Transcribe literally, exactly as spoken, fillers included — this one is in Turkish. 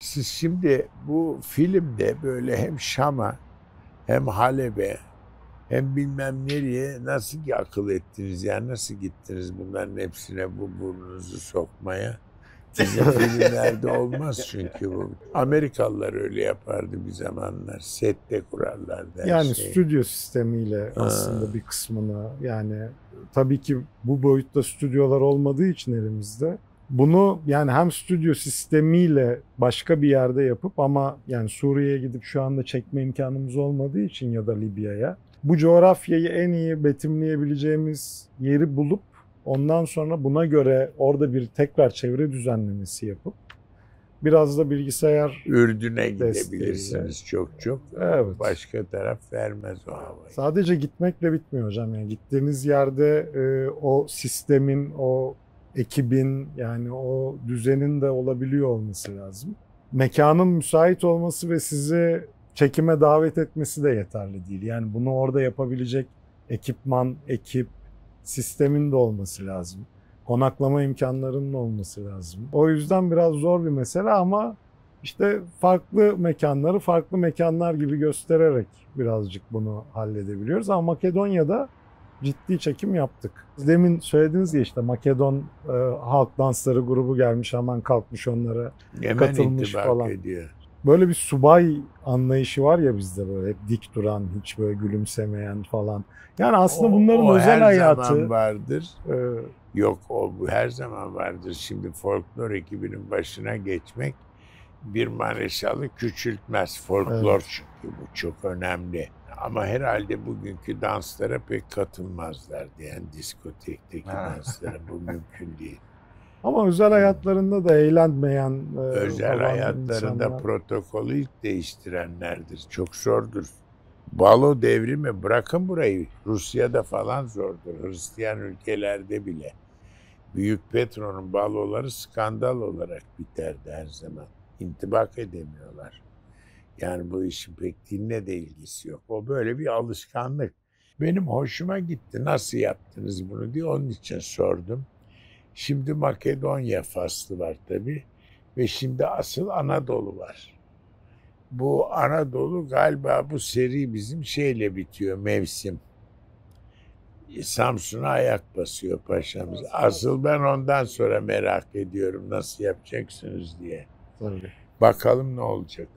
Siz şimdi bu filmde böyle hem Şam'a hem Halep'e hem bilmem nereye nasıl ki akıl ettiniz, yani nasıl gittiniz bunların hepsine bu burnunuzu sokmaya? Bizim filmlerde olmaz çünkü bu. Amerikalılar öyle yapardı bir zamanlar. Sette kurarlardı her Yani şeyi. stüdyo sistemiyle Ha. aslında bir kısmını, yani tabii ki bu boyutta stüdyolar olmadığı için elimizde bunu yani hem stüdyo sistemiyle başka bir yerde yapıp ama yani Suriye'ye gidip şu anda çekme imkanımız olmadığı için ya da Libya'ya bu coğrafyayı en iyi betimleyebileceğimiz yeri bulup ondan sonra buna göre orada bir tekrar çevre düzenlemesi yapıp biraz da bilgisayar Ürdün'e desteğiyle. gidebilirsiniz çok çok. Evet. Başka taraf vermez o havayı. Sadece gitmekle bitmiyor hocam. Yani gittiğiniz yerde e, o sistemin, o ekibin, yani o düzenin de olabiliyor olması lazım. Mekanın müsait olması ve sizi çekime davet etmesi de yeterli değil. Yani bunu orada yapabilecek ekipman, ekip, sistemin de olması lazım. Konaklama imkanlarının olması lazım. O yüzden biraz zor bir mesele ama işte farklı mekanları farklı mekanlar gibi göstererek birazcık bunu halledebiliyoruz. Ama Makedonya'da ciddi çekim yaptık. Demin söylediniz ya işte Makedon e, halk dansları grubu gelmiş, hemen kalkmış onlara Hemen katılmış intibak falan. ediyor. Böyle bir subay anlayışı var ya bizde, böyle hep dik duran, hiç böyle gülümsemeyen falan. Yani aslında O, bunların o özel her hayatı. zaman vardır. E, Yok, o bu her zaman vardır. Şimdi folklor ekibinin başına geçmek bir mareşalı küçültmez. Folklor Evet. çünkü bu çok önemli. Ama herhalde bugünkü danslara pek katılmazlardı. Yani diskotekteki danslara bu mümkün değil. Ama özel hayatlarında da eğlenmeyen e, Özel falan hayatlarında insanlar. protokolü ilk değiştirenlerdir. Çok zordur. Balo devrimi, bırakın burayı, Rusya'da falan zordur. Hristiyan ülkelerde bile. Büyük Petro'nun baloları skandal olarak biterdi her zaman. İntibak edemiyorlar. Yani bu işin pek dinle de ilgisi yok. O böyle bir alışkanlık. Benim hoşuma gitti. Nasıl yaptınız bunu diye onun için sordum. Şimdi Makedonya faslı var tabii. Ve şimdi asıl Anadolu var. Bu Anadolu galiba bu seri bizim şeyle bitiyor, mevsim. Samsun'a ayak basıyor paşamız. Asıl ben ondan sonra merak ediyorum nasıl yapacaksınız diye. Tabii. Bakalım ne olacak.